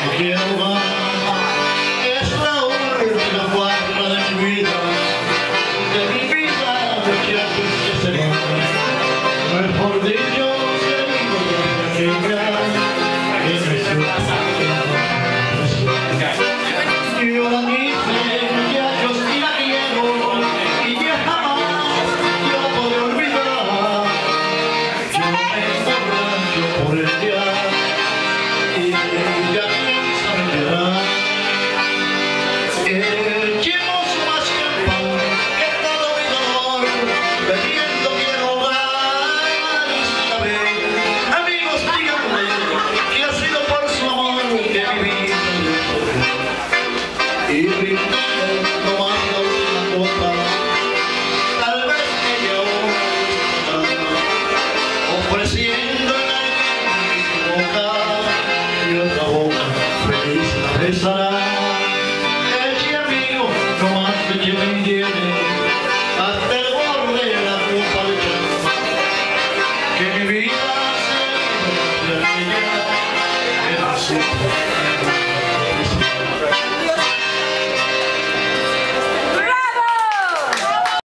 quiero más. Es la última guarda de mi vida, muchachos, que sería mejor dicho, que vivo yo la quise, muchachos, y la quiero, y ya jamás yo la podré olvidar. Yo me emborracho por el día y ya piensa en llorar. Echemos más champán que todo mi dolor, bebiendo quiero más esta vez. Amigos, díganme que ha sido por su amor que viví. Y brindando, tomando una copa, tal vez ella ofreciendo en alguien mi boca y otra boca feliz la besará. Eche amigo, no más que yo me entiende, hasta el borde de la copa de champán, que mi vida se de aquella era su